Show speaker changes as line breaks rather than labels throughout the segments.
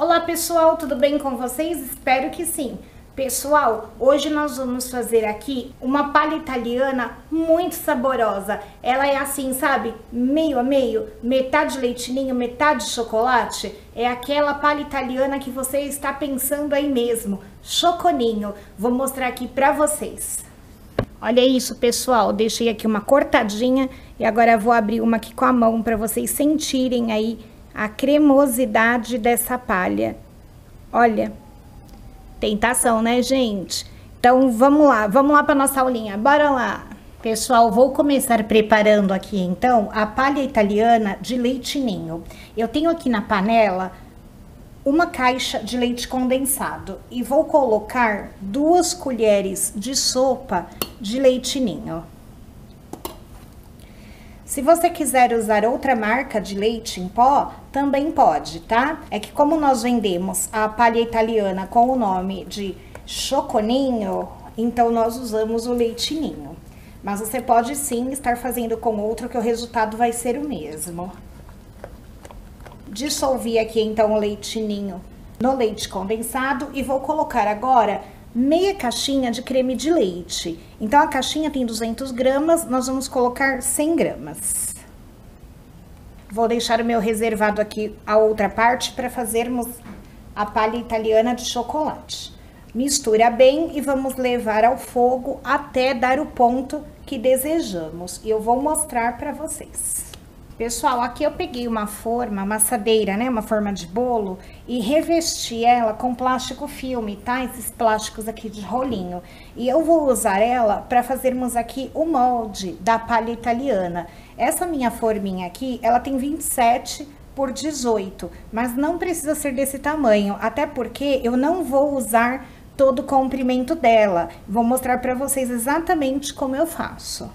Olá pessoal, tudo bem com vocês? Espero que sim. Pessoal, hoje nós vamos fazer aqui uma palha italiana muito saborosa. Ela é assim, sabe? Meio a meio, metade leite ninho, metade chocolate. É aquela palha italiana que você está pensando aí mesmo, choconinho. Vou mostrar aqui pra vocês. Olha isso, pessoal, deixei aqui uma cortadinha e agora eu vou abrir uma aqui com a mão para vocês sentirem aí a cremosidade dessa palha. Olha, tentação, né, gente? Então, vamos lá para nossa aulinha, bora lá. Pessoal, vou começar preparando aqui, então, a palha italiana de leite ninho. Eu tenho aqui na panela uma caixa de leite condensado e vou colocar 2 colheres de sopa de leite ninho. Se você quiser usar outra marca de leite em pó, também pode, tá? É que como nós vendemos a palha italiana com o nome de choconinho, então nós usamos o leite ninho. Mas você pode sim estar fazendo com outro que o resultado vai ser o mesmo. Dissolvi aqui então o leite ninho no leite condensado e vou colocar agora meia caixinha de creme de leite. Então a caixinha tem 200 gramas, nós vamos colocar 100 gramas. Vou deixar o meu reservado aqui a outra parte para fazermos a palha italiana de chocolate. Mistura bem e vamos levar ao fogo até dar o ponto que desejamos. E eu vou mostrar para vocês. Pessoal, aqui eu peguei uma forma, amassadeira, né? Uma forma de bolo e revesti ela com plástico filme, tá? Esses plásticos aqui de rolinho. E eu vou usar ela para fazermos aqui o molde da palha italiana. Essa minha forminha aqui, ela tem 27 por 18, mas não precisa ser desse tamanho, até porque eu não vou usar todo o comprimento dela. Vou mostrar para vocês exatamente como eu faço.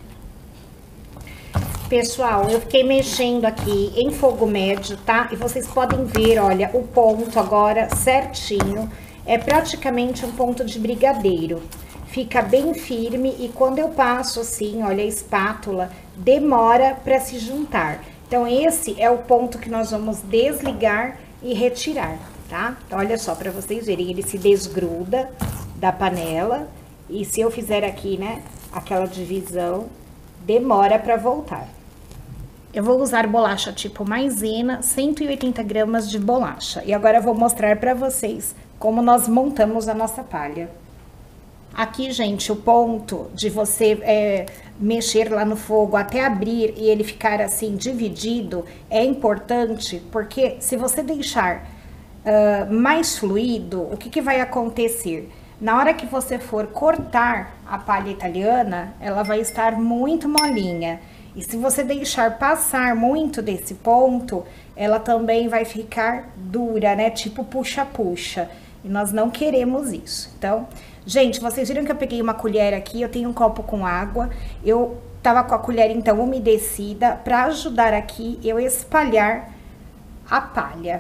Pessoal, eu fiquei mexendo aqui em fogo médio, tá? E vocês podem ver, olha, o ponto agora certinho. É praticamente um ponto de brigadeiro. Fica bem firme e quando eu passo assim, olha, a espátula, demora para se juntar. Então, esse é o ponto que nós vamos desligar e retirar, tá? Então, olha só, para vocês verem, ele se desgruda da panela. E se eu fizer aqui, né, aquela divisão, demora para voltar. Eu vou usar bolacha tipo maisena, 180 gramas de bolacha. E agora eu vou mostrar para vocês como nós montamos a nossa palha. Aqui, gente, o ponto de você mexer lá no fogo até abrir e ele ficar assim dividido é importante, porque se você deixar mais fluido, o que vai acontecer? Na hora que você for cortar a palha italiana, ela vai estar muito molinha. E se você deixar passar muito desse ponto, ela também vai ficar dura, né? Tipo puxa-puxa. E nós não queremos isso. Então, gente, vocês viram que eu peguei uma colher aqui, eu tenho um copo com água. Eu tava com a colher, então, umedecida, para ajudar aqui eu espalhar a palha.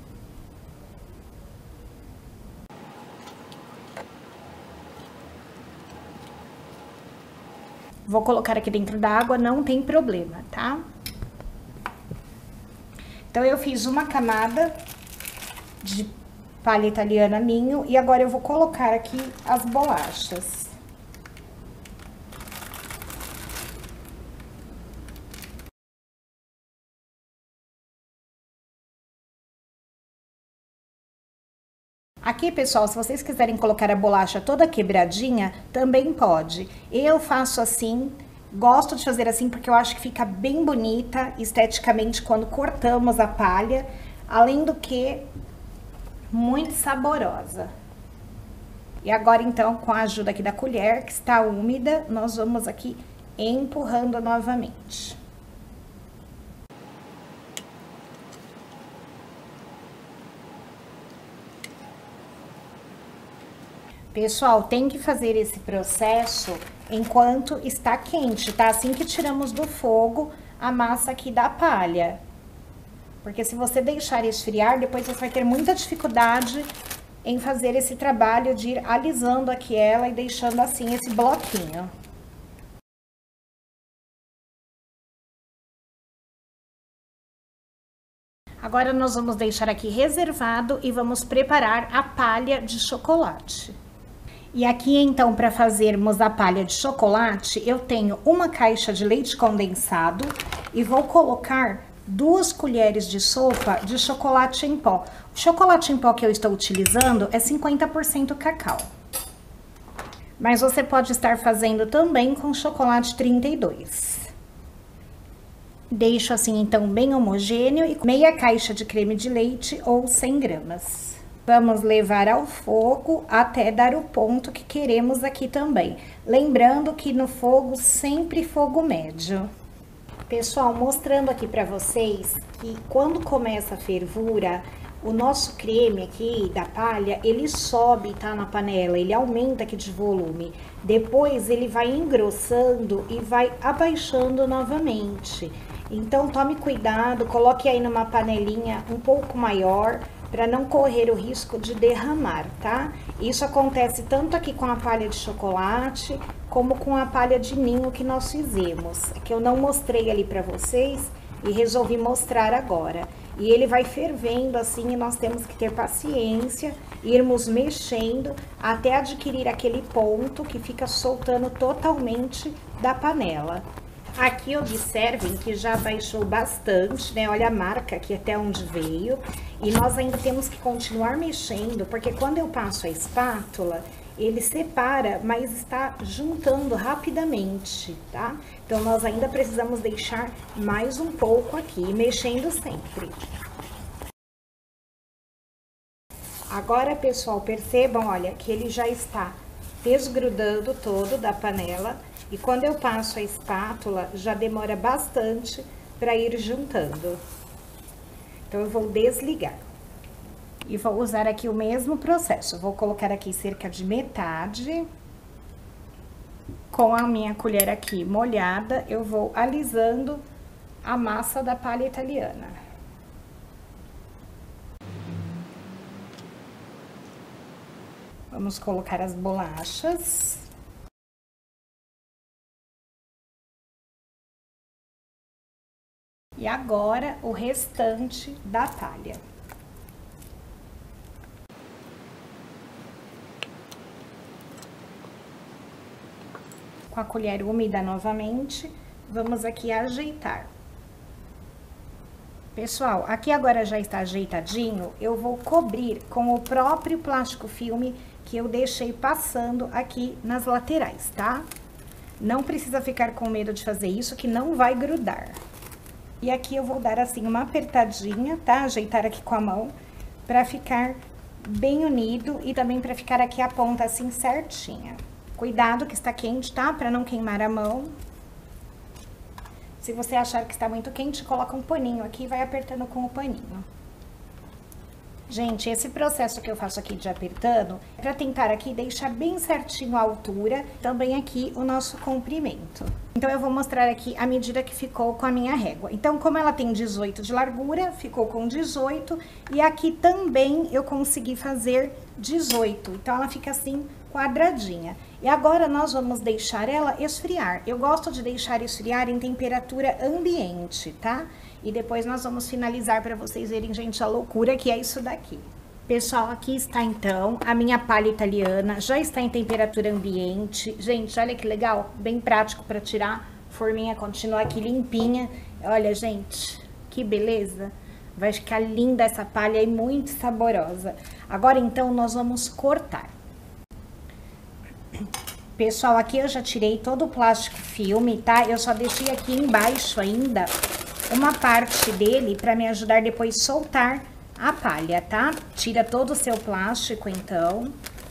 Vou colocar aqui dentro da água, não tem problema, tá? Então, eu fiz uma camada de palha italiana ninho e agora eu vou colocar aqui as bolachas. Aqui, pessoal, se vocês quiserem colocar a bolacha toda quebradinha, também pode. Eu faço assim, gosto de fazer assim porque eu acho que fica bem bonita esteticamente quando cortamos a palha, além do que muito saborosa. E agora, então, com a ajuda aqui da colher, que está úmida, nós vamos aqui empurrando novamente. Pessoal, tem que fazer esse processo enquanto está quente, tá? Assim que tiramos do fogo a massa aqui da palha. Porque se você deixar esfriar, depois você vai ter muita dificuldade em fazer esse trabalho de ir alisando aqui ela e deixando assim esse bloquinho. Agora nós vamos deixar aqui reservado e vamos preparar a palha de chocolate. E aqui então, para fazermos a palha de chocolate, eu tenho uma caixa de leite condensado e vou colocar 2 colheres de sopa de chocolate em pó. O chocolate em pó que eu estou utilizando é 50% cacau. Mas você pode estar fazendo também com chocolate 32. Deixo assim então bem homogêneo e meia caixa de creme de leite ou 100 gramas. Vamos levar ao fogo até dar o ponto que queremos aqui também. Lembrando que no fogo, sempre fogo médio. Pessoal, mostrando aqui pra vocês que quando começa a fervura, o nosso creme aqui da palha, ele sobe, tá, na panela, ele aumenta aqui de volume. Depois ele vai engrossando e vai abaixando novamente. Então tome cuidado, coloque aí numa panelinha um pouco maior, para não correr o risco de derramar, tá? Isso acontece tanto aqui com a palha de chocolate, como com a palha de ninho que nós fizemos, que eu não mostrei ali para vocês e resolvi mostrar agora. E ele vai fervendo assim e nós temos que ter paciência, irmos mexendo até adquirir aquele ponto que fica soltando totalmente da panela. Aqui observem que já baixou bastante, né? Olha a marca aqui até onde veio. E nós ainda temos que continuar mexendo, porque quando eu passo a espátula, ele separa, mas está juntando rapidamente, tá? Então, nós ainda precisamos deixar mais um pouco aqui, mexendo sempre. Agora, pessoal, percebam, olha, que ele já está desgrudando todo da panela. E quando eu passo a espátula, já demora bastante para ir juntando. Então, eu vou desligar. E vou usar aqui o mesmo processo. Vou colocar aqui cerca de metade. Com a minha colher aqui molhada, eu vou alisando a massa da palha italiana. Vamos colocar as bolachas. E agora, o restante da palha. Com a colher úmida novamente, vamos aqui ajeitar. Pessoal, aqui agora já está ajeitadinho, eu vou cobrir com o próprio plástico filme que eu deixei passando aqui nas laterais, tá? Não precisa ficar com medo de fazer isso, que não vai grudar. E aqui eu vou dar assim uma apertadinha, tá? Ajeitar aqui com a mão, pra ficar bem unido e também pra ficar aqui a ponta assim certinha. Cuidado que está quente, tá? Pra não queimar a mão. Se você achar que está muito quente, coloca um paninho aqui e vai apertando com o paninho. Gente, esse processo que eu faço aqui de apertando, é pra tentar aqui deixar bem certinho a altura, também aqui o nosso comprimento. Então, eu vou mostrar aqui a medida que ficou com a minha régua. Então, como ela tem 18 de largura, ficou com 18, e aqui também eu consegui fazer 18. Então, ela fica assim, quadradinha. E agora, nós vamos deixar ela esfriar. Eu gosto de deixar esfriar em temperatura ambiente, tá? E depois nós vamos finalizar para vocês verem, gente, a loucura que é isso daqui. Pessoal, aqui está então a minha palha italiana, já está em temperatura ambiente. Gente, olha que legal, bem prático para tirar, forminha continua aqui limpinha. Olha, gente, que beleza. Vai ficar linda essa palha e muito saborosa. Agora, então, nós vamos cortar. Pessoal, aqui eu já tirei todo o plástico filme, tá? Eu só deixei aqui embaixo ainda uma parte dele para me ajudar depois a soltar a palha, tá? Tira todo o seu plástico, então.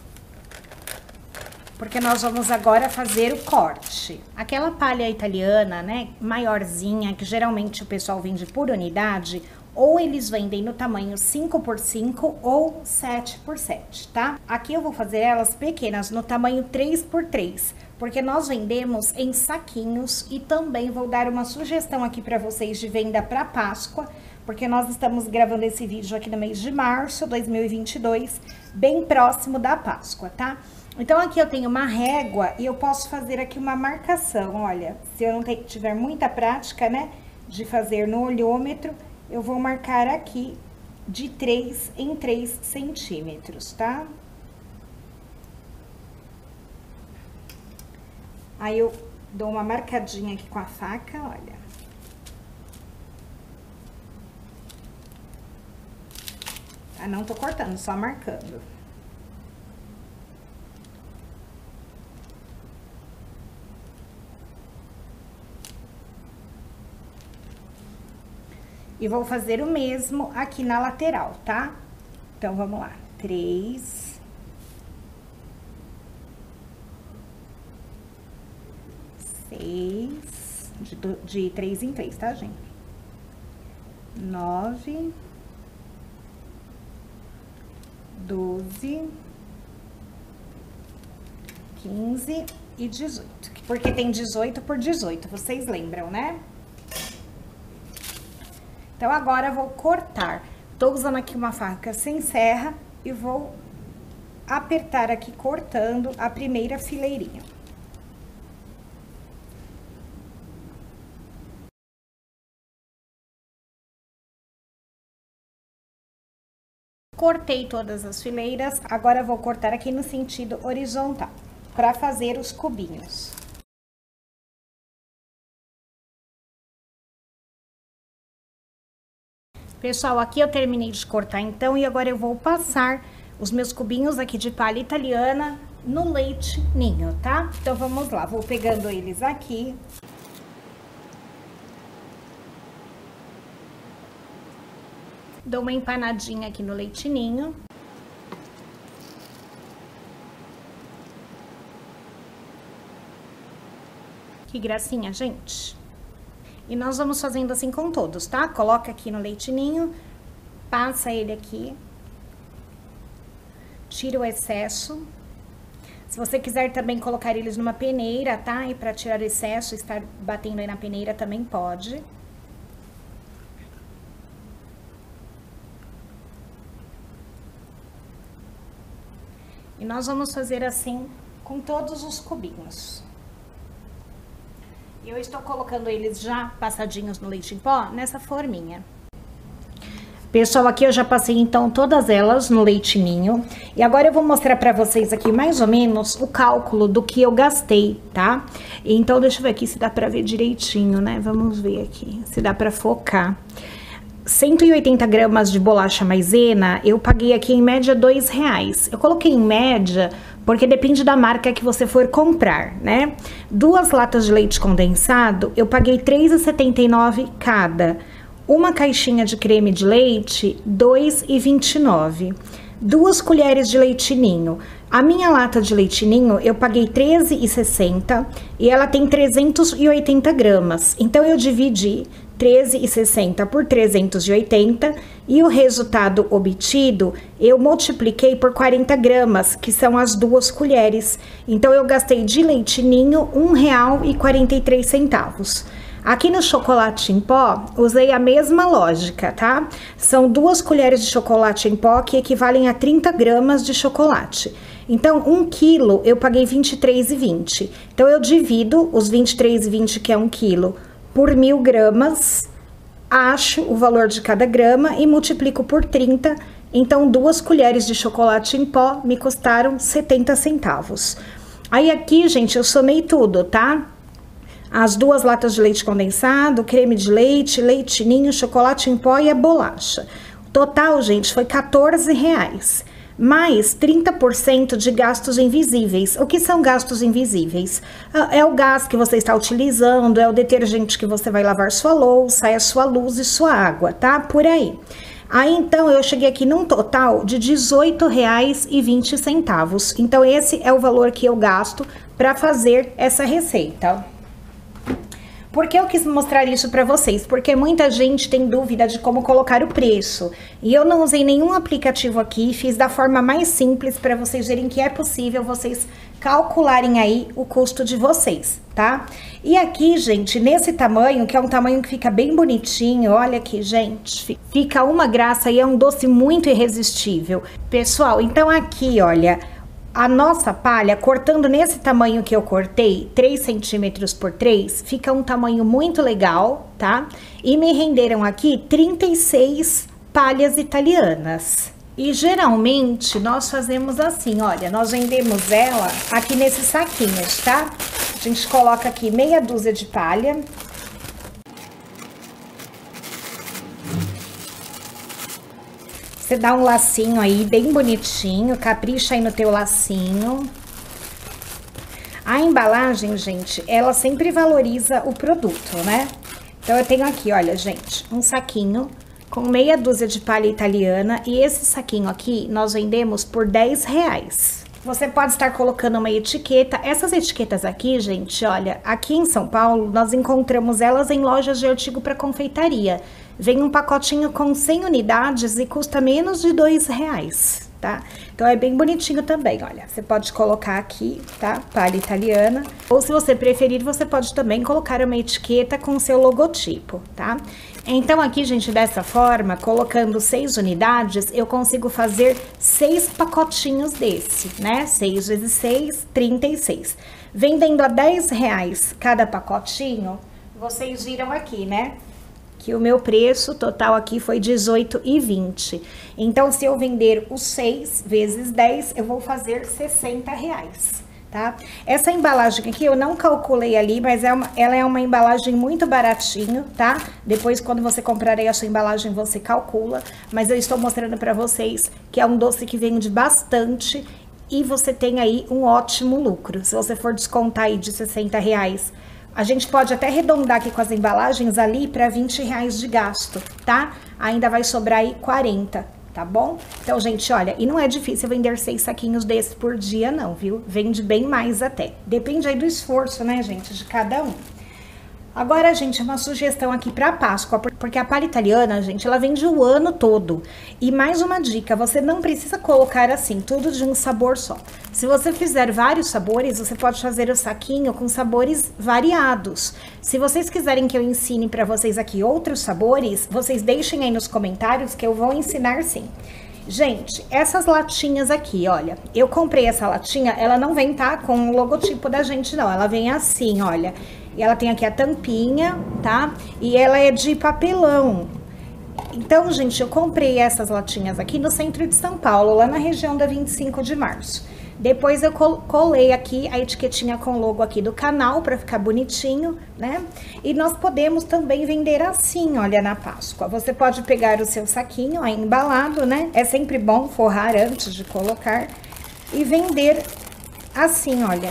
Porque nós vamos agora fazer o corte. Aquela palha italiana, né, maiorzinha, que geralmente o pessoal vende por unidade, ou eles vendem no tamanho 5x5 ou 7x7, tá? Aqui eu vou fazer elas pequenas, no tamanho 3x3, porque nós vendemos em saquinhos e também vou dar uma sugestão aqui para vocês de venda para Páscoa, porque nós estamos gravando esse vídeo aqui no mês de março de 2022, bem próximo da Páscoa, tá? Então, aqui eu tenho uma régua e eu posso fazer aqui uma marcação, olha, se eu não tiver muita prática, né, de fazer no olhômetro, eu vou marcar aqui de 3 em 3 centímetros, tá? Aí eu dou uma marcadinha aqui com a faca, olha. Ah, não tô cortando, só marcando. E vou fazer o mesmo aqui na lateral, tá? Então, vamos lá. 3... 6... De 3 em 3, tá, gente? 9... 12... 15 e 18. Porque tem 18 por 18, vocês lembram, né? Então, agora eu vou cortar. Tô usando aqui uma faca sem serra e vou apertar aqui, cortando a primeira fileirinha. Cortei todas as fileiras, agora eu vou cortar aqui no sentido horizontal, para fazer os cubinhos. Pessoal, aqui eu terminei de cortar então, e agora eu vou passar os meus cubinhos aqui de palha italiana no leite ninho, tá? Então, vamos lá, vou pegando eles aqui. Dou uma empanadinha aqui no leite ninho. Que gracinha, gente! E nós vamos fazendo assim com todos, tá? Coloca aqui no leite ninho, passa ele aqui, tira o excesso. Se você quiser também colocar eles numa peneira, tá? E pra tirar o excesso, estar batendo aí na peneira também pode. E nós vamos fazer assim com todos os cubinhos. Eu estou colocando eles já passadinhos no leite em pó, nessa forminha. Pessoal, aqui eu já passei então todas elas no leite ninho. E agora eu vou mostrar pra vocês aqui mais ou menos o cálculo do que eu gastei, tá? Então, deixa eu ver aqui se dá pra ver direitinho, né? Vamos ver aqui, se dá pra focar. 180 gramas de bolacha maisena, eu paguei aqui em média R$2. Eu coloquei em média porque depende da marca que você for comprar, né? 2 latas de leite condensado, eu paguei R$3,79 cada. Uma caixinha de creme de leite, R$2,29. 2 colheres de leite ninho. A minha lata de leite ninho, eu paguei R$13,60 e ela tem 380 gramas. Então, eu dividi R$13,60 por 380 e o resultado obtido eu multipliquei por 40 gramas, que são as 2 colheres. Então, eu gastei de leite ninho R$1,43. Aqui no chocolate em pó, usei a mesma lógica, tá? São 2 colheres de chocolate em pó que equivalem a 30 gramas de chocolate. Então, 1 quilo eu paguei R$23,20. Então, eu divido os R$23,20, que é 1 quilo, por 1000 gramas, acho o valor de cada grama e multiplico por 30. Então, 2 colheres de chocolate em pó me custaram 70 centavos. Aí, aqui, gente, eu somei tudo, tá? As 2 latas de leite condensado, creme de leite, leite ninho, chocolate em pó e a bolacha. O total, gente, foi R$14. Mais 30% de gastos invisíveis. O que são gastos invisíveis? É o gás que você está utilizando, é o detergente que você vai lavar sua louça, é a sua luz e sua água, tá? Por aí. Aí, então, eu cheguei aqui num total de R$18,20. Então, esse é o valor que eu gasto para fazer essa receita. Por que eu quis mostrar isso para vocês? Porque muita gente tem dúvida de como colocar o preço. E eu não usei nenhum aplicativo aqui, fiz da forma mais simples para vocês verem que é possível vocês calcularem aí o custo de vocês, tá? E aqui, gente, nesse tamanho, que é um tamanho que fica bem bonitinho, olha aqui, gente, fica uma graça e é um doce muito irresistível. Pessoal, então aqui, olha, A nossa palha, cortando nesse tamanho que eu cortei, 3 centímetros por 3, fica um tamanho muito legal, tá? E me renderam aqui 36 palhas italianas. E geralmente nós fazemos assim, olha, nós vendemos ela aqui nesses saquinhos, tá? A gente coloca aqui meia dúzia de palha. Você dá um lacinho aí bem bonitinho, capricha aí no teu lacinho. A embalagem, gente, ela sempre valoriza o produto, né? Então eu tenho aqui, olha, gente, um saquinho com meia dúzia de palha italiana e esse saquinho aqui nós vendemos por R$10. Você pode estar colocando uma etiqueta. Essas etiquetas aqui, gente, olha, aqui em São Paulo nós encontramos elas em lojas de artigo para confeitaria. Vem um pacotinho com 100 unidades e custa menos de R$2, tá? Então é bem bonitinho também, olha. Você pode colocar aqui, tá? Palha italiana. Ou se você preferir, você pode também colocar uma etiqueta com o seu logotipo, tá? Então aqui, gente, dessa forma, colocando 6 unidades, eu consigo fazer 6 pacotinhos desse, né? 6 vezes 6, 36. Vendendo a R$10 cada pacotinho, vocês viram aqui, né? Que o meu preço total aqui foi R$18,20. Então, se eu vender os 6 vezes 10, eu vou fazer R$60, tá? Essa embalagem aqui eu não calculei ali, mas ela é uma embalagem muito baratinho, tá? Depois, quando você comprar aí a sua embalagem, você calcula. Mas eu estou mostrando pra vocês que é um doce que vende bastante e você tem aí um ótimo lucro. Se você for descontar aí de R$60, a gente pode até arredondar aqui com as embalagens ali para R$20 de gasto, tá? Ainda vai sobrar aí 40, tá bom? Então, gente, olha, e não é difícil vender 6 saquinhos desses por dia, não, viu? Vende bem mais até. Depende aí do esforço, né, gente, de cada um. Agora, gente, uma sugestão aqui para Páscoa, porque a palha italiana, gente, ela vende o ano todo. E mais uma dica, você não precisa colocar assim, tudo de um sabor só. Se você fizer vários sabores, você pode fazer o saquinho com sabores variados. Se vocês quiserem que eu ensine para vocês aqui outros sabores, vocês deixem aí nos comentários que eu vou ensinar sim. Gente, essas latinhas aqui, olha, eu comprei essa latinha, ela não vem, tá, com o logotipo da gente, não. Ela vem assim, olha. E ela tem aqui a tampinha, tá? E ela é de papelão. Então, gente, eu comprei essas latinhas aqui no centro de São Paulo, lá na região da 25 de março. Depois eu colei aqui a etiquetinha com o logo aqui do canal para ficar bonitinho, né? E nós podemos também vender assim, olha, na Páscoa. Você pode pegar o seu saquinho aí embalado, né? É sempre bom forrar antes de colocar e vender assim, olha,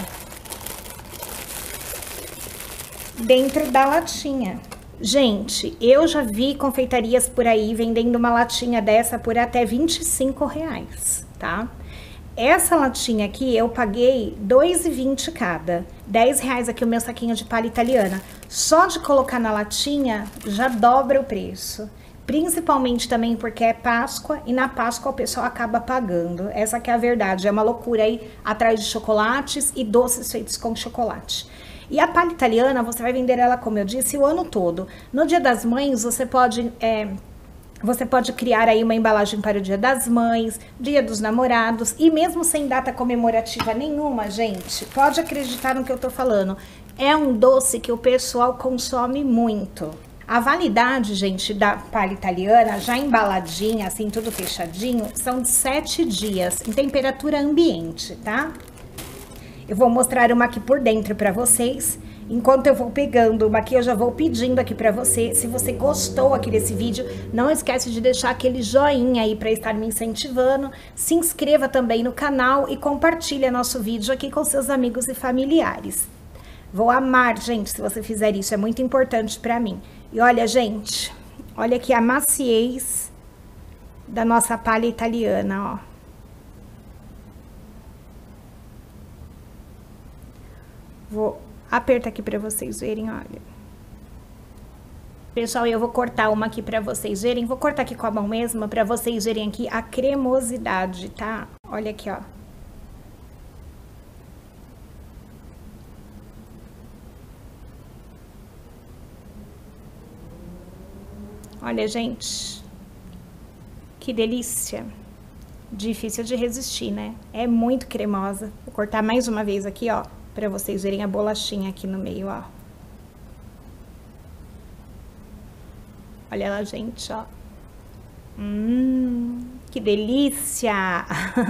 dentro da latinha. Gente, eu já vi confeitarias por aí vendendo uma latinha dessa por até R$25, tá? Essa latinha aqui eu paguei R$2,20 cada. R$10 aqui o meu saquinho de palha italiana. Só de colocar na latinha já dobra o preço. Principalmente também porque é Páscoa e na Páscoa o pessoal acaba pagando. Essa que é a verdade, é uma loucura aí atrás de chocolates e doces feitos com chocolate. E a palha italiana, você vai vender ela, como eu disse, o ano todo. No Dia das Mães, você pode criar aí uma embalagem para o Dia das Mães, Dia dos Namorados, e mesmo sem data comemorativa nenhuma, gente, pode acreditar no que eu tô falando. É um doce que o pessoal consome muito. A validade, gente, da palha italiana, já embaladinha, assim, tudo fechadinho, são de 7 dias, em temperatura ambiente, tá? Eu vou mostrar uma aqui por dentro pra vocês. Enquanto eu vou pegando uma aqui, eu já vou pedindo aqui pra você. Se você gostou aqui desse vídeo, não esquece de deixar aquele joinha aí pra estar me incentivando. Se inscreva também no canal e compartilha nosso vídeo aqui com seus amigos e familiares. Vou amar, gente, se você fizer isso. É muito importante pra mim. E olha, gente, olha aqui a maciez da nossa palha italiana, ó. Vou apertar aqui pra vocês verem, olha. Pessoal, eu vou cortar uma aqui pra vocês verem. Vou cortar aqui com a mão mesmo pra vocês verem aqui a cremosidade, tá? Olha aqui, ó. Olha, gente. Que delícia. difícil de resistir, né? É muito cremosa. Vou cortar mais uma vez aqui, ó, pra vocês verem a bolachinha aqui no meio, ó. Olha ela, gente, ó. Que delícia!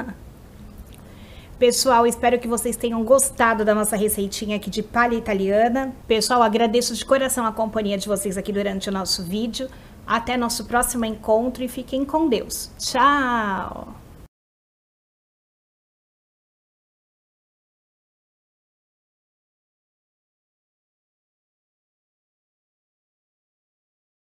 Pessoal, espero que vocês tenham gostado da nossa receitinha aqui de palha italiana. Pessoal, agradeço de coração a companhia de vocês aqui durante o nosso vídeo. Até nosso próximo encontro e fiquem com Deus. Tchau!